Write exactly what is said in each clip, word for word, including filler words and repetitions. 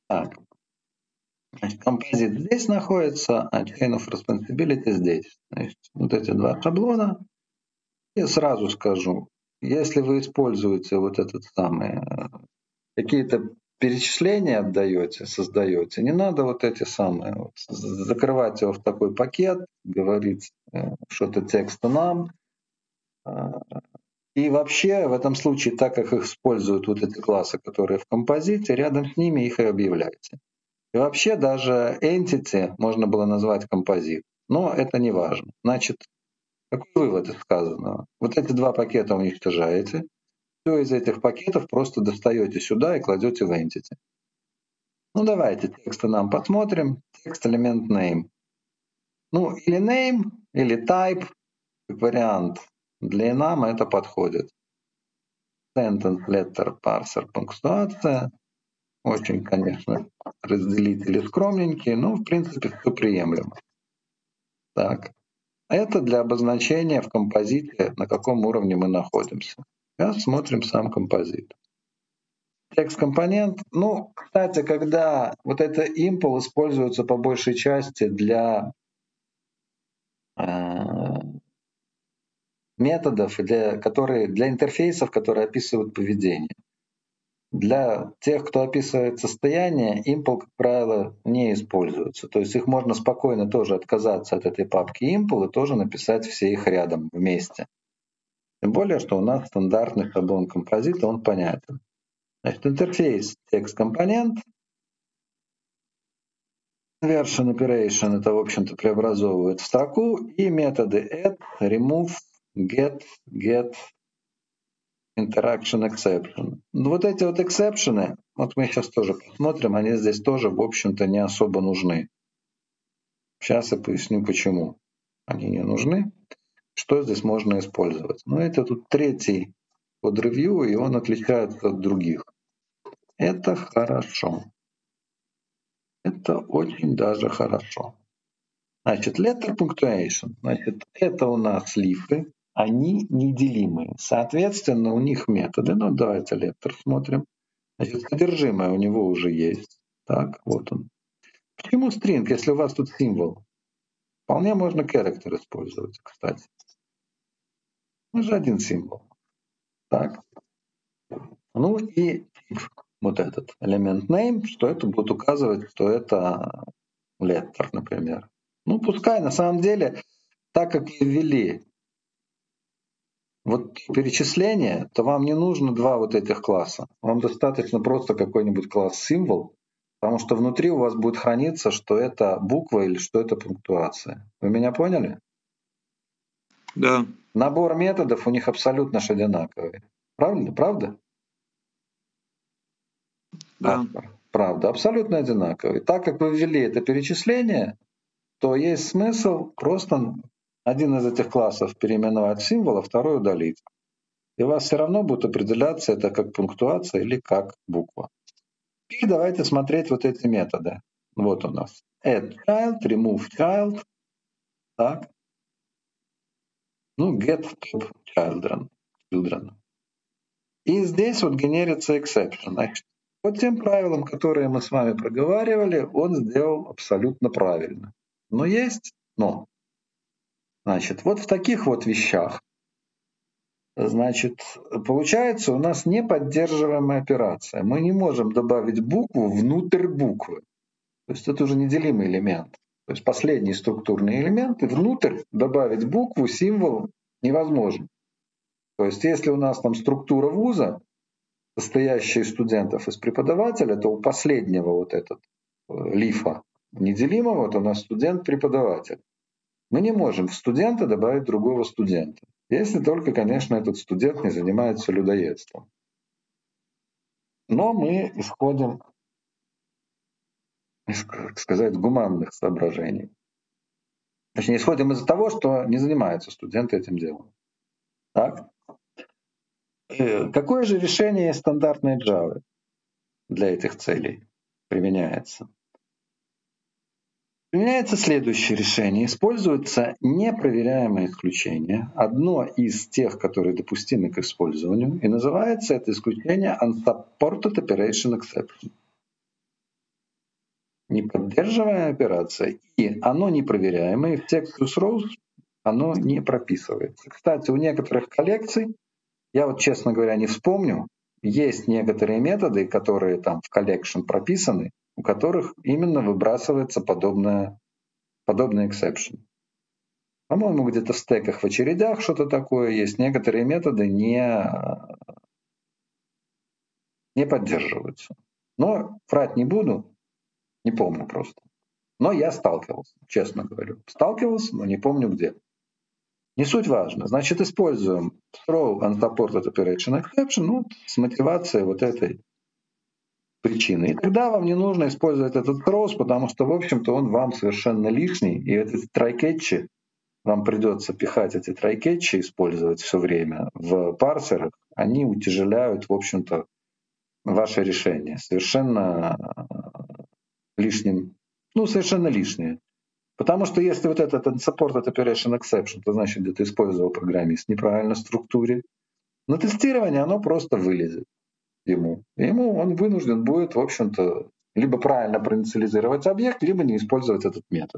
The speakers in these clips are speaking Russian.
Так. Значит, композит здесь находится, а chain of responsibility здесь. Значит, вот эти два шаблона. Я сразу скажу, если вы используете вот этот самый, какие-то перечисления отдаете, создаете, не надо вот эти самые, вот, закрывать его в такой пакет, говорить что-то тексту нам. И вообще в этом случае, так как их используют вот эти классы, которые в композите, рядом с ними их и объявляйте. И вообще даже entity можно было назвать композит, но это не важно. Значит, какой вывод из сказанного? Вот эти два пакета уничтожаете, все из этих пакетов просто достаете сюда и кладете в entity. Ну давайте тексты нам посмотрим. Текст элемент name. Ну или name, или type, как вариант. Для enum это подходит. Sentence, letter, parser, пунктуация. Очень, конечно, разделители скромненькие, но в принципе все приемлемо. Так. Это для обозначения в композите, на каком уровне мы находимся. Сейчас смотрим сам композит. Текст-компонент. Ну, кстати, когда вот это impl используется по большей части для э, методов, для, которые, для интерфейсов, которые описывают поведение. Для тех, кто описывает состояние, impl, как правило, не используется. То есть их можно спокойно тоже отказаться от этой папки impl и тоже написать все их рядом вместе. Тем более, что у нас стандартный шаблон композита, он понятен. Значит, интерфейс текст-компонент. Version operation — это, в общем-то, преобразовывает в строку. И методы add, remove, get, get, interaction, exception. Вот эти вот exception, вот мы сейчас тоже посмотрим, они здесь тоже, в общем-то, не особо нужны. Сейчас я поясню, почему они не нужны. Что здесь можно использовать? Ну, это тут третий под ревью, и он отличается от других. Это хорошо. Это очень даже хорошо. Значит, letter punctuation. Значит, это у нас лифы. Они неделимые. Соответственно, у них методы. Ну, давайте letter смотрим. Значит, содержимое у него уже есть. Так, вот он. Почему string, если у вас тут символ? Вполне можно character использовать, кстати. Ну же один символ. Так. Ну и вот этот элемент name, что это будет указывать, что это letter, например. Ну, пускай, на самом деле, так как вы ввели вот перечисление, то вам не нужно два вот этих класса. Вам достаточно просто какой-нибудь класс символ, потому что внутри у вас будет храниться, что это буква или что это пунктуация. Вы меня поняли? Да. Набор методов у них абсолютно одинаковый. Правильно? Правда? Да. Правда, абсолютно одинаковый. Так как вы ввели это перечисление, то есть смысл просто один из этих классов переименовать в символ, а второй удалить. И у вас все равно будет определяться это как пунктуация или как буква. И давайте смотреть вот эти методы. Вот у нас add child, remove child, так. Ну, get top children. children. И здесь вот генерится exception. Значит, по тем правилам, которые мы с вами проговаривали, он сделал абсолютно правильно. Но есть но. Значит, вот в таких вот вещах, значит, получается у нас неподдерживаемая операция. Мы не можем добавить букву внутрь буквы. То есть это уже неделимый элемент. То есть последний структурный элемент, и внутрь добавить букву, символ невозможно. То есть если у нас там структура вуза, состоящая из студентов, из преподавателя, то у последнего вот этот лифа неделимого, вот у нас студент-преподаватель. Мы не можем в студента добавить другого студента. Если только, конечно, этот студент не занимается людоедством. Но мы исходим, так сказать, гуманных соображений. Точнее, исходим из-за того, что не занимаются студенты этим делом. Так? Какое же решение стандартной Java для этих целей применяется? Применяется следующее решение. Используется непроверяемое исключение, одно из тех, которые допустимы к использованию, и называется это исключение Unsupported Operation Exception. не поддерживаемая операция, и оно непроверяемое, в text use rows оно не прописывается. Кстати, у некоторых коллекций, я вот, честно говоря, не вспомню, есть некоторые методы, которые там в collection прописаны, у которых именно выбрасывается подобное, подобный exception. По-моему, где-то в стеках в очередях что-то такое есть. Некоторые методы не, не поддерживаются. Но врать не буду, не помню просто. Но я сталкивался, честно говорю. Сталкивался, но не помню где. Не суть важно. Значит, используем throw unsupported operation exception ну, с мотивацией вот этой причины. И тогда вам не нужно использовать этот throws, потому что, в общем-то, он вам совершенно лишний. И эти try-catch, вам придется пихать эти try-catch, использовать все время в парсерах, они утяжеляют, в общем-то, ваше решение. Совершенно лишним, ну, совершенно лишние. Потому что если вот этот unsupported operation exception, то значит, где-то использовал программист в неправильной структуре, на тестирование оно просто вылезет ему. И ему он вынужден будет, в общем-то, либо правильно проинициализировать объект, либо не использовать этот метод.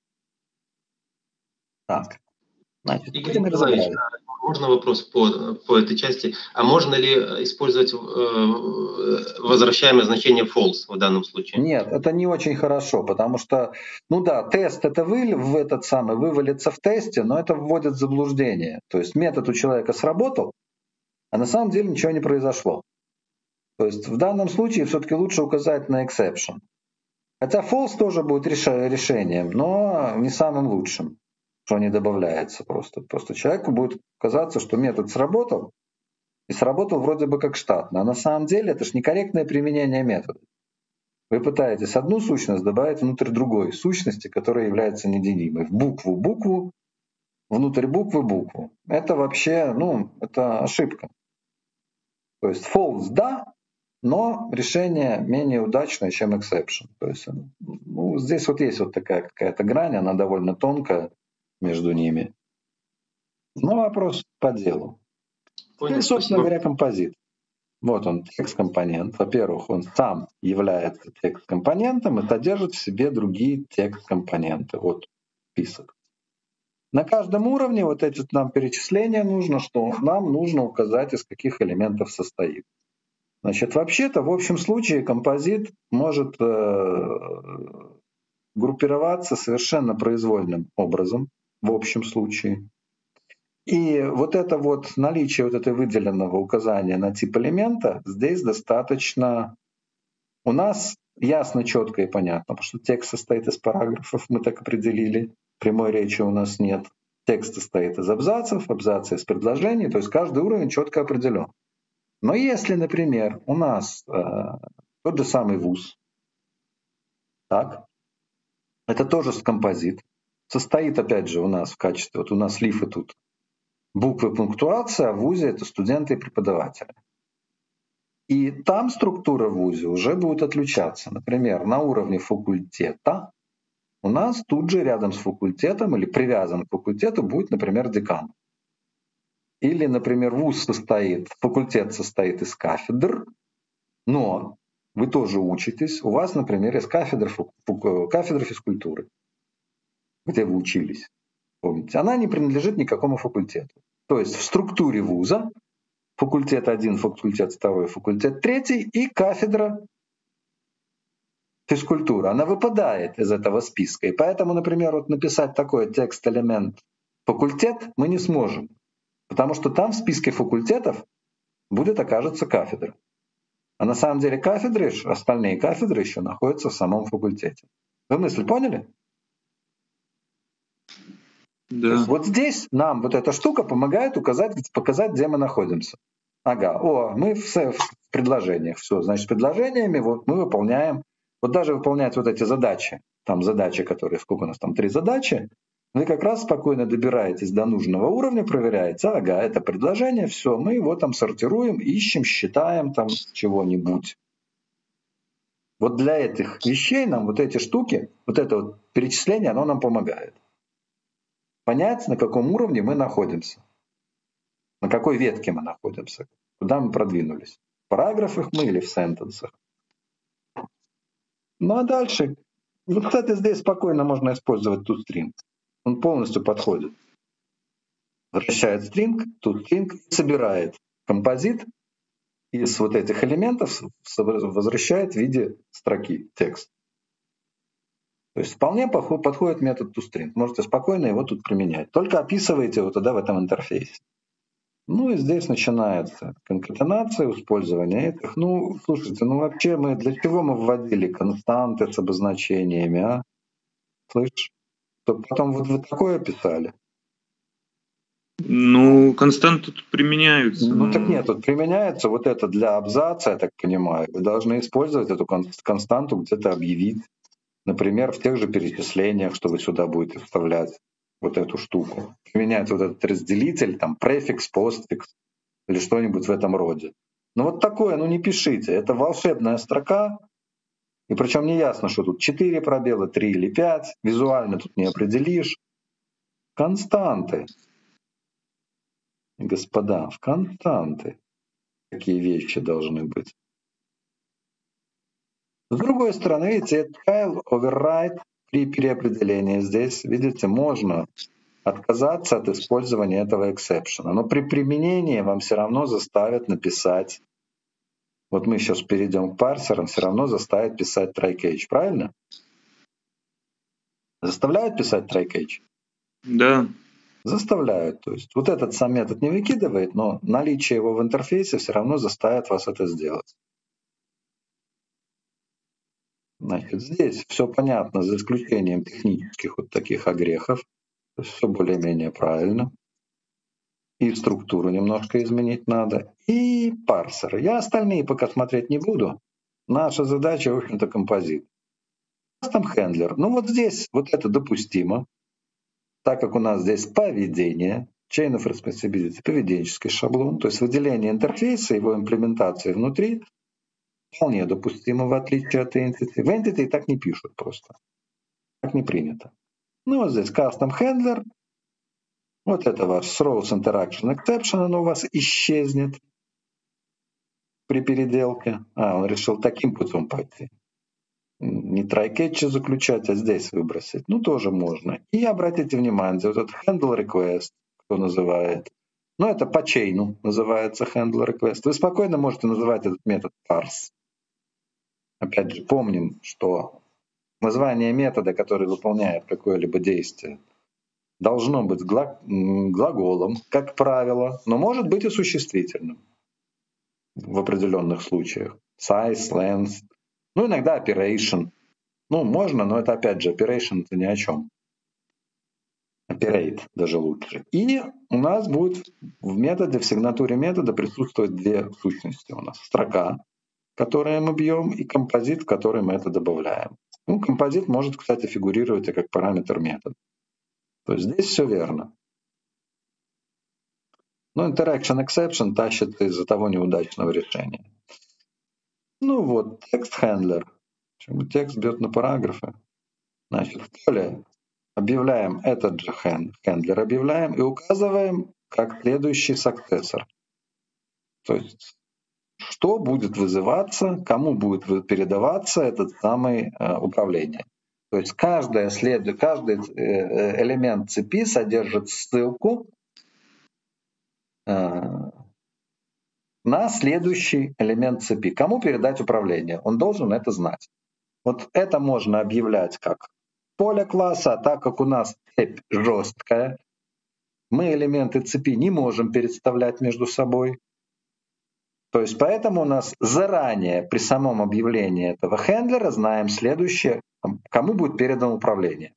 Так, значит, Игорь Николаевич, разобрали. можно вопрос по, по этой части? А можно ли использовать э, возвращаемое значение false в данном случае? Нет, это не очень хорошо, потому что, ну да, тест это вы, в этот самый вывалится в тесте, но это вводит в заблуждение. То есть метод у человека сработал, а на самом деле ничего не произошло. То есть в данном случае все-таки лучше указать на exception. Хотя false тоже будет решением, но не самым лучшим, что не добавляется просто. Просто человеку будет казаться, что метод сработал, и сработал вроде бы как штатно. А на самом деле это же некорректное применение метода. Вы пытаетесь одну сущность добавить внутрь другой сущности, которая является неделимой. В букву букву, внутрь буквы букву. Это вообще, ну, это ошибка. То есть false да, но решение менее удачное, чем exception. То есть, ну, здесь вот есть вот такая какая-то грань, она довольно тонкая между ними. Но вопрос по делу. Понял, И, собственно спасибо. говоря, композит. Вот он, текст-компонент. Во-первых, он сам является текст-компонентом и содержит в себе другие текст-компоненты. Вот список. На каждом уровне вот эти нам перечисления нужно, что нам нужно указать, из каких элементов состоит. Значит, вообще-то, в общем случае, композит может э, группироваться совершенно произвольным образом, в общем случае. И вот это вот наличие вот этой выделенного указания на тип элемента здесь достаточно у нас ясно, четко и понятно, потому что текст состоит из параграфов, мы так определили, прямой речи у нас нет. Текст состоит из абзацев, абзацы из предложений, то есть каждый уровень четко определен. Но если, например, у нас э, тот же самый вуз, так, это тоже композит, состоит опять же у нас в качестве, вот у нас лифы тут, буквы пунктуация, а в вузе это студенты и преподаватели. И там структура в вузе уже будет отличаться. Например, на уровне факультета у нас тут же рядом с факультетом или привязан к факультету будет, например, декан. Или, например, вуз состоит, факультет состоит из кафедр, но вы тоже учитесь, у вас, например, есть кафедра, кафедра физкультуры, где вы учились. Помните, она не принадлежит никакому факультету. То есть в структуре вуза факультет один, факультет второй, факультет третий и кафедра физкультуры. Она выпадает из этого списка. И поэтому, например, вот написать такой текст-элемент факультет мы не сможем. Потому что там в списке факультетов будет, окажется, кафедра. А на самом деле кафедры, остальные кафедры еще находятся в самом факультете. Вы мысль поняли? Да. Вот здесь нам вот эта штука помогает указать, показать, где мы находимся. Ага, о, мы в, в предложениях. Все, значит, предложениями вот мы выполняем, вот даже выполнять вот эти задачи, там задачи, которые, сколько у нас там, три задачи, вы как раз спокойно добираетесь до нужного уровня, проверяете, ага, это предложение, все, мы его там сортируем, ищем, считаем там чего-нибудь. Вот для этих вещей нам вот эти штуки, вот это вот перечисление, оно нам помогает. Понять, на каком уровне мы находимся, на какой ветке мы находимся, куда мы продвинулись. В параграфах мы или в сентенсах. Ну а дальше Вот, кстати, здесь спокойно можно использовать toString. Он полностью подходит. Возвращает string, toString, собирает композит из вот этих элементов, возвращает в виде строки текст. То есть вполне подходит метод toString. Можете спокойно его тут применять. Только описываете его тогда в этом интерфейсе. Ну и здесь начинается конкатенация, использование этих. Ну, слушайте, ну вообще мы для чего мы вводили константы с обозначениями, а? Слышь, чтобы потом вот вы такое писали. Ну, константы тут применяются. Ну но... так нет, тут применяется вот это для абзаца, я так понимаю. Вы должны использовать эту константу, где-то объявить. Например, в тех же перечислениях, что вы сюда будете вставлять вот эту штуку. Применять вот этот разделитель, там, префикс, постфикс или что-нибудь в этом роде. Ну вот такое, ну не пишите. Это волшебная строка. И причем не ясно, что тут четыре пробела, три или пять. Визуально тут не определишь. Константы. Господа, в константы такие вещи должны быть. С другой стороны, видите, trial override при переопределении здесь, видите, можно отказаться от использования этого эксепшена. Но при применении вам все равно заставят написать, вот мы сейчас перейдем к парсерам, все равно заставят писать try-catch, правильно? Заставляют писать try-catch? Да. Заставляют. То есть вот этот сам метод не выкидывает, но наличие его в интерфейсе все равно заставит вас это сделать. Значит, здесь все понятно, за исключением технических вот таких огрехов. То есть все более-менее правильно. И структуру немножко изменить надо. И парсеры. Я остальные пока смотреть не буду. Наша задача, в общем-то, композит. Custom Handler. Ну вот здесь вот это допустимо. Так как у нас здесь поведение, Chain of Responsibility, поведенческий шаблон, то есть выделение интерфейса, его имплементация внутри, вполне допустимо, в отличие от Entity. В Entity так не пишут просто. Так не принято. Ну вот здесь Custom Handler. Вот это ваш Throws Interaction Exception, оно у вас исчезнет при переделке. А, он решил таким путем пойти. Не try-catch заключать, а здесь выбросить. Ну, тоже можно. И обратите внимание, вот этот handle request, кто называет. Ну, это по чейну называется handle request. Вы спокойно можете называть этот метод parse. Опять же, помним, что название метода, который выполняет какое-либо действие, должно быть глаголом, как правило, но может быть и существительным в определенных случаях. Size, length. Ну, иногда operation. Ну, можно, но это опять же operation, это ни о чем. Operate даже лучше. И у нас будет в методе, в сигнатуре метода присутствовать две сущности у нас. Строка, которую мы бьем, и композит, в который мы это добавляем. Ну, композит может, кстати, фигурировать и как параметр метода. То есть здесь все верно. Но interaction exception тащит из-за того неудачного решения. Ну вот, text handler. Почему текст бьет на параграфы? Значит, в поле объявляем этот же handler, объявляем и указываем как следующий successor. То есть, что будет вызываться, кому будет передаваться этот самый э, управление. То есть каждое след... каждый элемент цепи содержит ссылку э, на следующий элемент цепи. Кому передать управление? Он должен это знать. Вот это можно объявлять как поле класса, а так как у нас цепь жесткая, мы элементы цепи не можем переставлять между собой. То есть поэтому у нас заранее при самом объявлении этого хендлера знаем следующее, кому будет передано управление.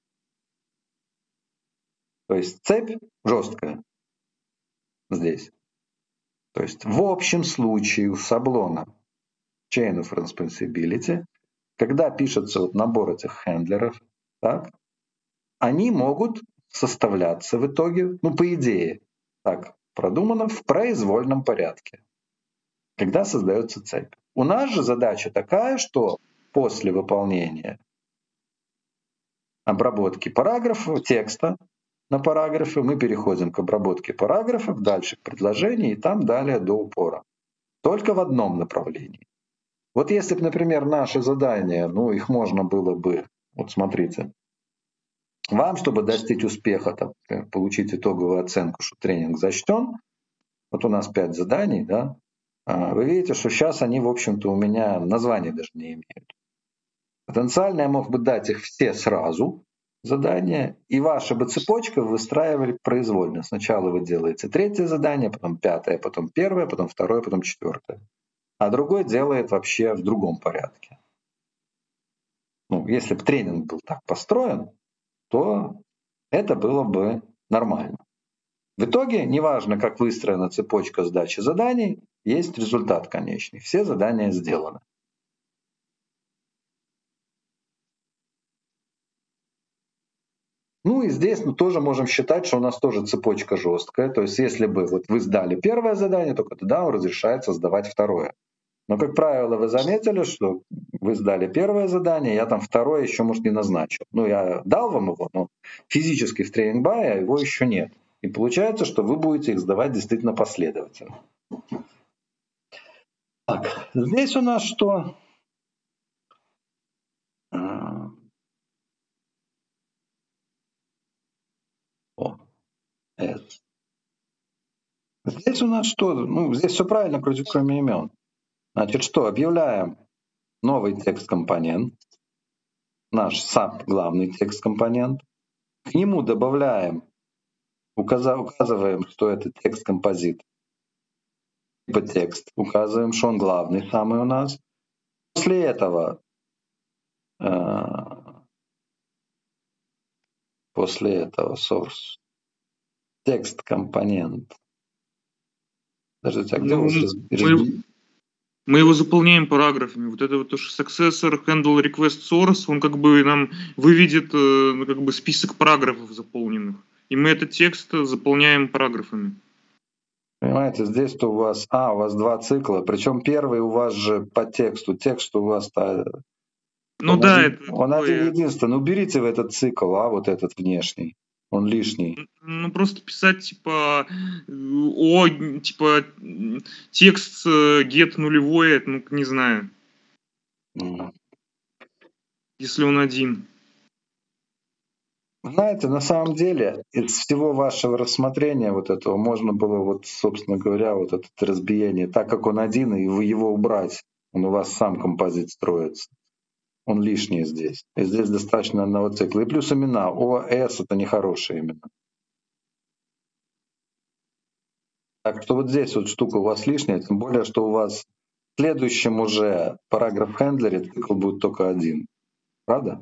То есть цепь жесткая здесь. То есть в общем случае у шаблона Chain of Responsibility, когда пишется вот набор этих хендлеров, так, они могут составляться в итоге, ну по идее, так продумано, в произвольном порядке, когда создается цепь. У нас же задача такая, что после выполнения обработки параграфа, текста на параграфы, мы переходим к обработке параграфов, дальше к предложению и там далее до упора. Только в одном направлении. Вот если бы, например, наши задания, ну их можно было бы Вот смотрите. Вам, чтобы достичь успеха, там, получить итоговую оценку, что тренинг зачтен, вот у нас пять заданий, да, вы видите, что сейчас они, в общем-то, у меня названия даже не имеют. Потенциально я мог бы дать их все сразу, задания, и ваша бы цепочка выстраивали произвольно. Сначала вы делаете третье задание, потом пятое, потом первое, потом второе, потом четвертое. А другой делает вообще в другом порядке. Ну, если бы тренинг был так построен, то это было бы нормально. В итоге, неважно, как выстроена цепочка сдачи заданий, есть результат конечный. Все задания сделаны. Ну и здесь мы тоже можем считать, что у нас тоже цепочка жесткая. То есть если бы вот вы сдали первое задание, только тогда вам разрешается сдавать второе. Но, как правило, вы заметили, что вы сдали первое задание, я там второе еще, может, не назначил. Ну, я дал вам его, но физически в тренинг-бае его еще нет. И получается, что вы будете их сдавать действительно последовательно. Так, здесь у нас что? О, S. Здесь у нас что? Ну, здесь все правильно, кроме имен. Значит, что? Объявляем новый текст-компонент, наш сам главный текст-компонент. К нему добавляем, указываем, что это текст-композит, типа текст, указываем, что он главный самый у нас. После этого, после этого source, текст-компонент. Подождите, а где Ну, у вас мы, мы его заполняем параграфами. Вот это вот то, что successor handle request source, он как бы нам выведет как бы список параграфов заполненных. И мы этот текст заполняем параграфами. Понимаете, здесь-то у вас, а, у вас два цикла, причем первый у вас же по тексту, текст у вас-то, ну он, да, один, это он такое... один единственный. Уберите в этот цикл, а вот этот внешний, он лишний. Ну просто писать типа о, типа текст get нулевой, ну не знаю, mm. если он один. Знаете, на самом деле, из всего вашего рассмотрения вот этого можно было, вот, собственно говоря, вот это разбиение, так как он один, и вы его убрать, он у вас сам композит строится. Он лишний здесь. И здесь достаточно одного цикла. И плюс имена. О, С — это нехорошие имена. Так что вот здесь вот штука у вас лишняя, тем более, что у вас в следующем уже параграф хендлере цикл будет только один. Правда?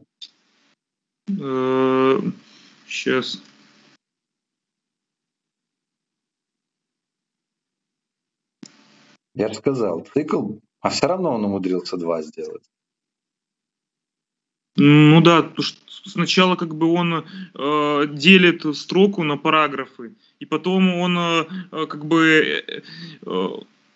Сейчас. Я же сказал, цикл, а все равно он умудрился два сделать. Ну да, потому что сначала как бы он э, делит строку на параграфы, и потом он э, как бы э,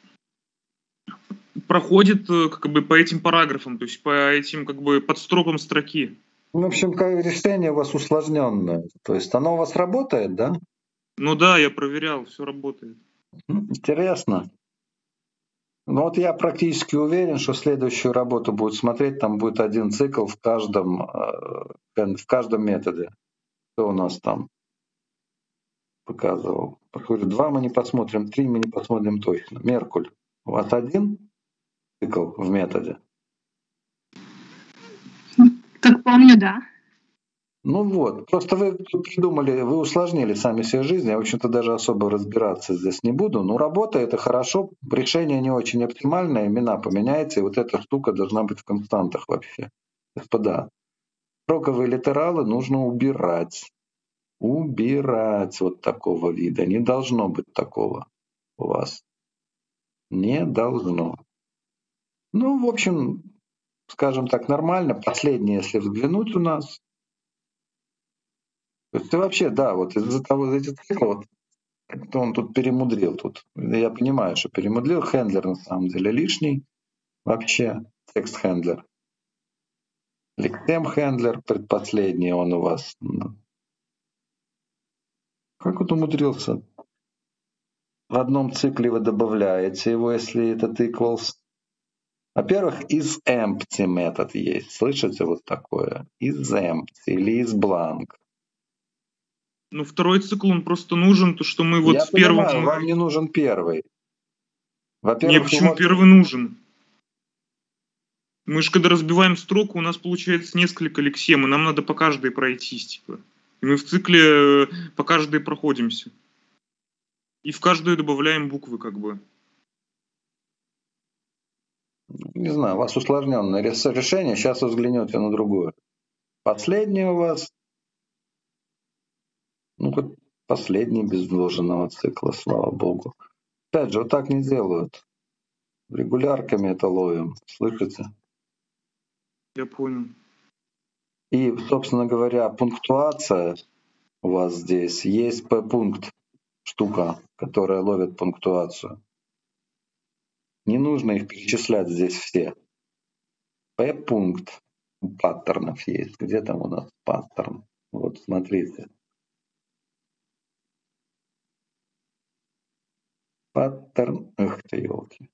проходит как бы по этим параграфам, то есть по этим как бы подстрокам строки. В общем, как решение у вас усложненное. То есть оно у вас работает, да? Ну да, я проверял, все работает. Интересно. Ну вот я практически уверен, что следующую работу будет смотреть, там будет один цикл в каждом, в каждом методе. Что у нас там показывал? Два мы не посмотрим, три мы не посмотрим точно. Меркуль. У вас один цикл в методе? Как помню, да. Ну вот, просто вы придумали, вы усложнили сами себе жизнь, я, в общем-то, даже особо разбираться здесь не буду. Но работа — это хорошо, решение не очень оптимальное, имена поменяйте, и вот эта штука должна быть в константах вообще. Господа, строковые литералы нужно убирать. Убирать вот такого вида. Не должно быть такого у вас. Не должно. Ну, в общем, скажем так, нормально. Последнее, если взглянуть у нас, то есть вообще, да, вот из-за того, из-за этих циклов, вот, он тут перемудрил. Тут. Я понимаю, что перемудрил. Хендлер на самом деле лишний. Вообще, текст-хендлер. Ликтем-хендлер, предпоследний он у вас. Как он умудрился? В одном цикле вы добавляете его, если этот equals, Во-первых, isEmpty метод есть. Слышите вот такое? isEmpty или isBlank. Ну, второй цикл, он просто нужен, то, что мы вот Я с первым... понимаю, вам не нужен первый. Не, Во-первых, почему вот- первый нужен? Мы же когда разбиваем строку, у нас получается несколько лексем, и нам надо по каждой пройтись, типа. И мы в цикле э, по каждой проходимся. И в каждую добавляем буквы, как бы. не знаю, у вас усложненное рес- решение, сейчас вы взглянете на другое. Последний у вас, ну, как последний без вложенного цикла, слава богу. Опять же, вот так не делают. Регулярками это ловим, слышите? Я понял. И, собственно говоря, пунктуация у вас здесь. Есть P-пункт, штука, которая ловит пунктуацию. Не нужно их перечислять здесь все. P-пункт у паттернов есть. Где там у нас паттерн? Вот, смотрите. Паттерн. Эх ты, елки.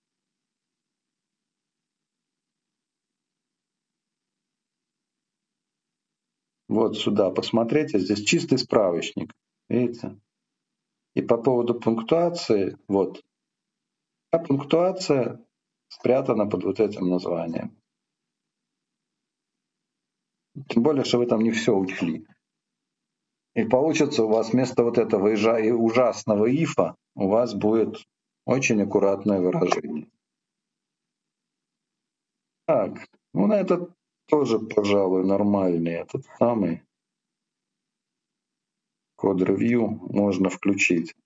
Вот сюда посмотрите, здесь чистый справочник. Видите? И по поводу пунктуации, вот. А пунктуация спрятана под вот этим названием. Тем более, что вы там не все учли. И получится у вас вместо вот этого ужасного ифа у вас будет очень аккуратное выражение. Так, ну на этот тоже, пожалуй, нормальный этот самый код-ревью можно включить.